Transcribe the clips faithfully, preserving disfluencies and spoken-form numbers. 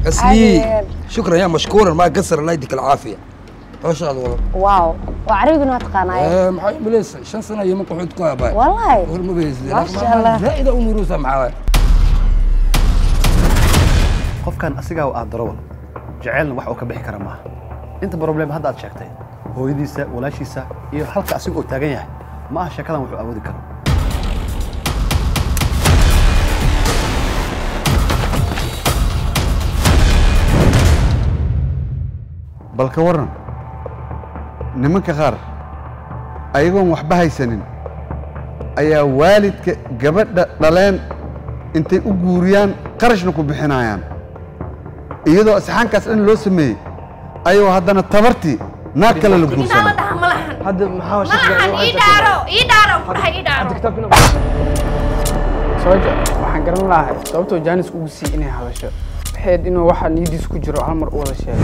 أسلي شكرا يا مشكورا ما قصر الله يديك العافية. ما شاء الله والله. واو وعربي ما تقنعي؟ ايه محي بليس شن سنة يومك وحد كويا باي. والله. ورمو بيز. ما شاء الله. زائدة أميروسة معاه. قف كان أسيقا وأدرون جعلنا وحو كبحي كرمها. أنت بروبليم هذا شكتين. هو يدي سا ولا شيء سا يحلق أسيقا وتاجيه ما شكله وحو أودي كرم. bal ka waran nimanka qaar ayagoon waxba haysanin ayaa waalidka gabadha dhaleen intay u guuriyaan qarashna ku bixinayaan iyadoo asxaankaas dhan loo sameeyey ayuu haddana tabartii naag kale la guursanay hadda maxaa malahan ii dhaaro ii dhaaro maxay ii dhaaro sooja waxaan garan lahaa sababtoo jaanis ugu sii inay hadasho waxayd inuu waxa niyadiis ku jiro hal mar u wada sheego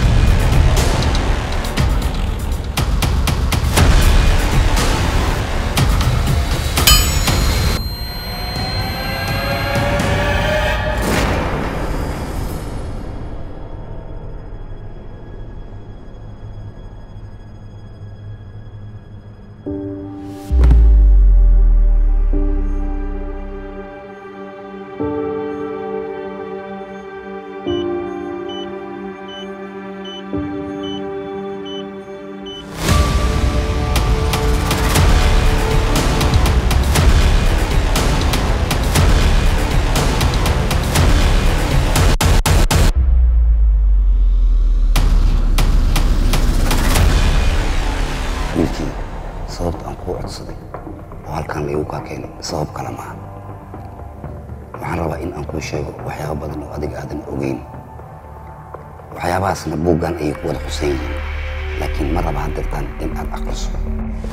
sabab kala ma waxaan rabaa in aan ku sheego waxyaabo badan oo adiga aadan ogeyn waxyaabahaasna buuggan ay ku wada xusan yihiin laakiin ma raba hadda in aad aqriso